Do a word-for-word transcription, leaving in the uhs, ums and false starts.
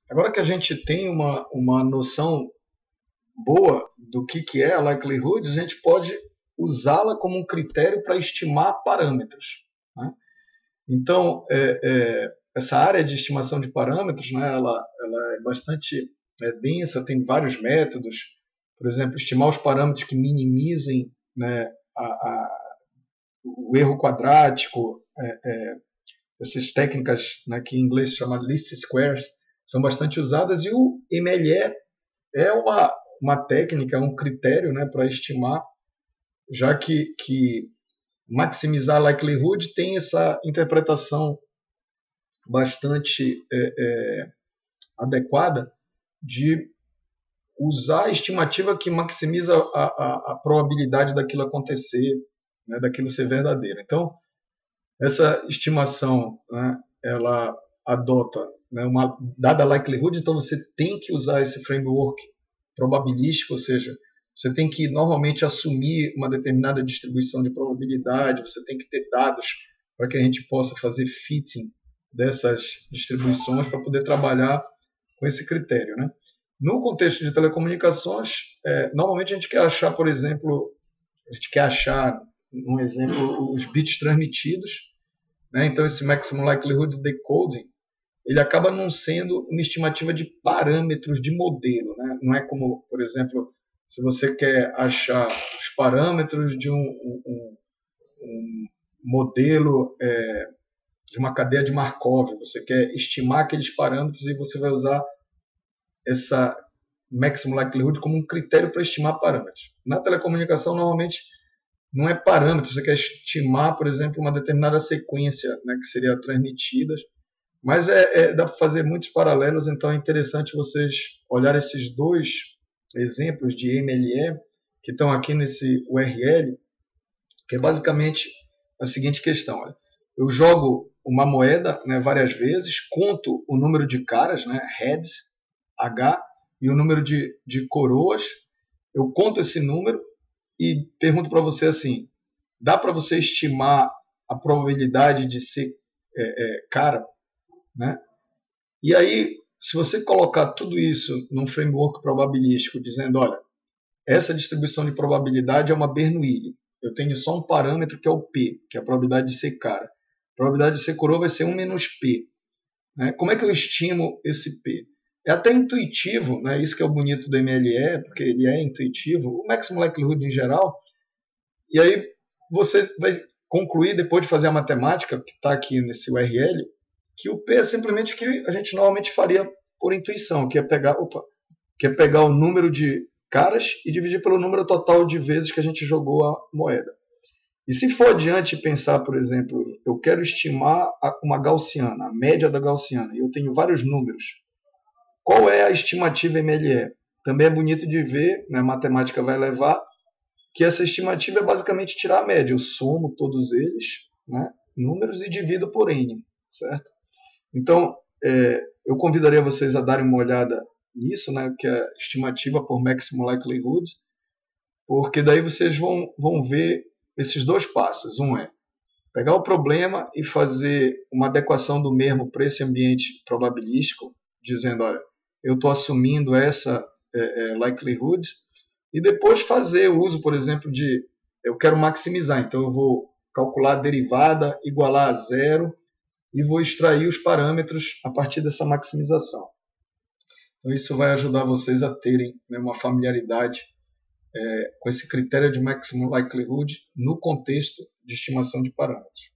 agora que a gente tem uma, uma noção boa do que, que é a likelihood, a gente pode usá-la como um critério para estimar parâmetros, né? Então, é, é, essa área de estimação de parâmetros, né, ela, ela é bastante é, densa, tem vários métodos. Por exemplo, estimar os parâmetros que minimizem, né, a, a, o erro quadrático, é, é, essas técnicas, né, que em inglês se chama least squares, são bastante usadas, e o M L E é uma, uma técnica, um critério, né, para estimar, já que, que maximizar a likelihood tem essa interpretação bastante é, é, adequada de usar a estimativa que maximiza a, a, a probabilidade daquilo acontecer, né, daquilo ser verdadeiro. Então, essa estimação, né, ela adota, né, uma dada likelihood, então você tem que usar esse framework probabilístico, ou seja, você tem que normalmente assumir uma determinada distribuição de probabilidade, você tem que ter dados para que a gente possa fazer fitting dessas distribuições para poder trabalhar com esse critério, né? No contexto de telecomunicações, é, normalmente a gente quer achar, por exemplo, a gente quer achar, um exemplo, os bits transmitidos, né? Então esse maximum likelihood decoding, ele acaba não sendo uma estimativa de parâmetros de modelo, né? Não é como, por exemplo, se você quer achar os parâmetros de um, um, um modelo é, de uma cadeia de Markov, você quer estimar aqueles parâmetros e você vai usar essa maximum likelihood como um critério para estimar parâmetros. Na telecomunicação, normalmente, não é parâmetro, você quer estimar, por exemplo, uma determinada sequência, né, que seria transmitida, mas é, é, dá para fazer muitos paralelos, então é interessante vocês olhar esses dois exemplos de M L E que estão aqui nesse U R L, que é basicamente a seguinte questão. Olha, eu jogo uma moeda, né, várias vezes, conto o número de caras, né, heads, H, e o número de, de coroas, eu conto esse número e pergunto para você assim, dá para você estimar a probabilidade de ser é, é, cara? Né? E aí, se você colocar tudo isso num framework probabilístico, dizendo, olha, essa distribuição de probabilidade é uma Bernoulli, eu tenho só um parâmetro que é o P, que é a probabilidade de ser cara. A probabilidade de ser coroa vai ser um menos P. Né? Como é que eu estimo esse P? É até intuitivo, né? Isso que é o bonito do M L E, porque ele é intuitivo, o Maximum Likelihood em geral, e aí você vai concluir, depois de fazer a matemática, que está aqui nesse U R L, que o P é simplesmente o que a gente normalmente faria por intuição, que é pegar, opa, que é pegar o número de caras e dividir pelo número total de vezes que a gente jogou a moeda. E se for adiante pensar, por exemplo, eu quero estimar uma gaussiana, a média da gaussiana, e eu tenho vários números, qual é a estimativa M L E? Também é bonito de ver, né, a matemática vai levar, que essa estimativa é basicamente tirar a média. Eu somo todos eles, né, números, e divido por N, certo? Então, é, eu convidaria vocês a darem uma olhada nisso, né, que é a estimativa por Maximum Likelihood, porque daí vocês vão, vão ver esses dois passos. Um é pegar o problema e fazer uma adequação do mesmo para esse ambiente probabilístico, dizendo, olha, eu estou assumindo essa é, é, likelihood, e depois fazer o uso, por exemplo, de eu quero maximizar, então eu vou calcular a derivada, igualar a zero, e vou extrair os parâmetros a partir dessa maximização. Então isso vai ajudar vocês a terem, né, uma familiaridade é, com esse critério de maximum likelihood no contexto de estimação de parâmetros.